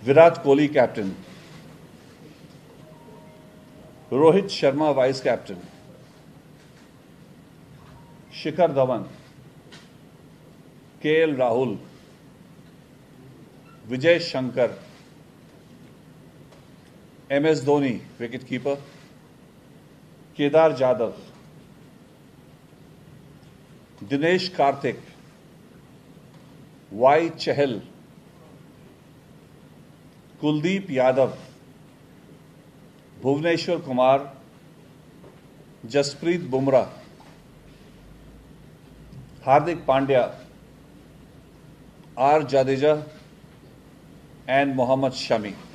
Virat Kohli captain, Rohit Sharma vice captain, Shikhar Dhawan, KL Rahul, Vijay Shankar, MS Dhoni wicket keeper, Kedar Jadhav, Dinesh Karthik, Y Chahal, Kuldeep Yadav, Bhuvneshwar Kumar, Jasprit Bumrah, Hardik Pandya, R Jadeja and Mohammad Shami.